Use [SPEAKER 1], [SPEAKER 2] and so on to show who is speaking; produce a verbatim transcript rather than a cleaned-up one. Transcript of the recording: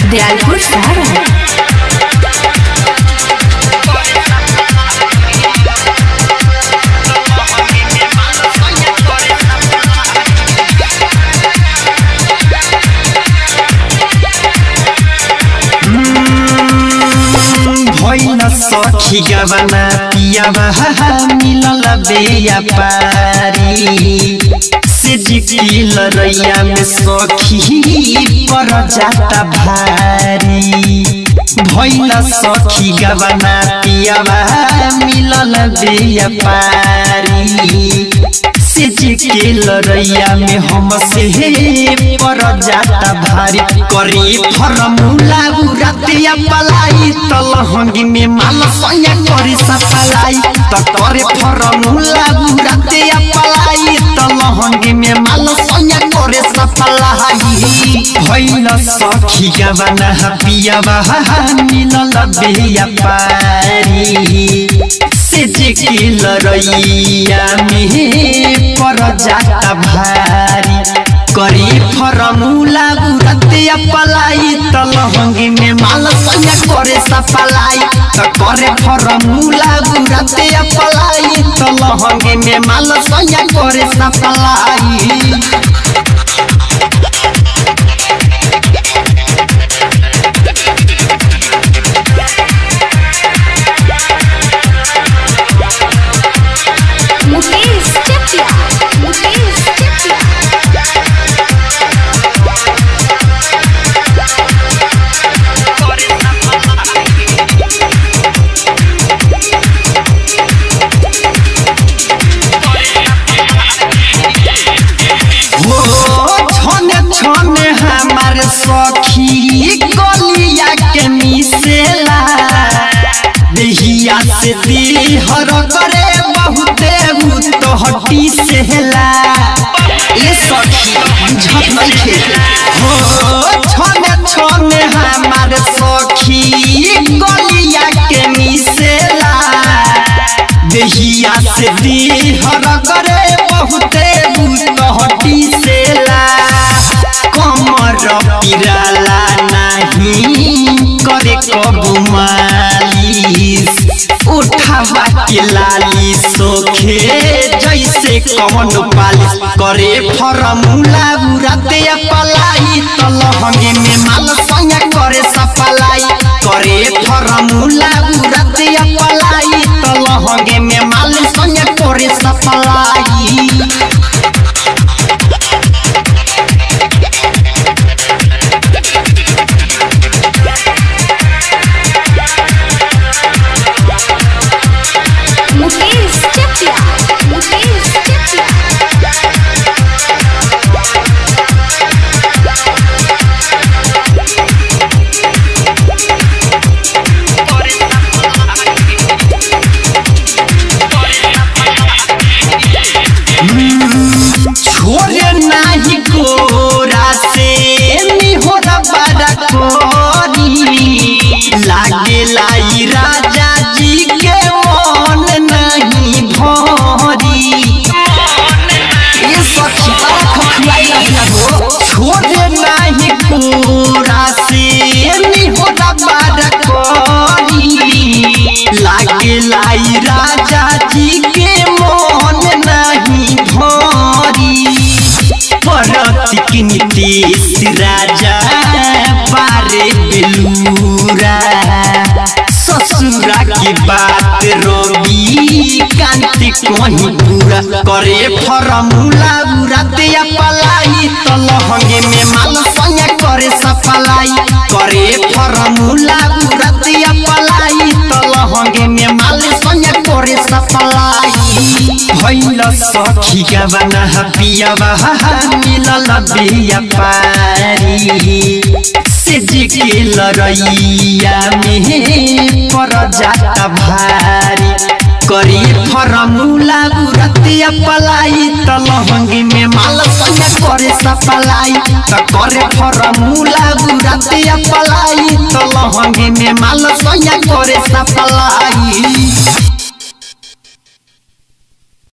[SPEAKER 1] दयालपुर सारा
[SPEAKER 2] सखी गवना पियावा मिलल बेया पारी से जिकिल रैया में सखी पर जाता भारी भइल सखी गवना पियावा मिलल बेया पारी से जिकिल रैया में हम से पर जाता भारी करी फरमुला उरतिया पलाई तलहंगी में माल सैया करी सफलाई त करे फरमुला उरतिया पलाई तलहंगी में माल सैया करे सफलाई भइल सखी गवना पियावा मिलल बेया पारी से जिकिल रैया में पर जाता भारी करी फरमुला उरतिया पलाई तलहंगी में माल सैया करे सफलाई त करे फरमुला उरतिया पलाई तलहंगी में माल सैया करे सफलाई सखी गलिया के मिसेला देहिया से देहर करे बहुते तो हटी सेला ए सखी बुझत नइखे हो छने छने हमार सखी गलिया के मिसेला देहिया से देहर करे बहुते तो हटी सेला कमर पिराला नहीं करे कबू मालिश उठावा के लाली सोखे जैसे कौन पालिश करे फरमुला उरतिया पलाई तलहंगी में माल सैया करे सफलाई करे फरमुला उरतिया पलाई तलहंगी में माल सैया करे सफलाई छोरे नाही कोरा से निहोरा बड़ा कोरी लागे लाई राजा जी के मन नहीं भरी ये सखी बड़ा खखुआई रहना हो छोरे नाही कोरा से निहोरा बड़ा कोरी लागे लाई राजा जी के मन नहीं भरी परतिक नीतीश राजा बारे बेलूरा ससुरा की बात रोगी कांति कहीं पूरा करे फरमुला उरतिया पलाई तलहंगी में माल सैया करे सफलाई करे फरमुला उरतिया पलाई तलहंगी में माल सैया करे सफलाई भइल सखी गवना पियावा मिलल बेया पारी से जिकिल रैया में पर जाता भारी करी फरमुला उरतिया पलाई तलहंगी में माल सैया करे सफलाई त करे फरमुला उरतिया पलाई तलहंगी में माल सैया करे सफलाई।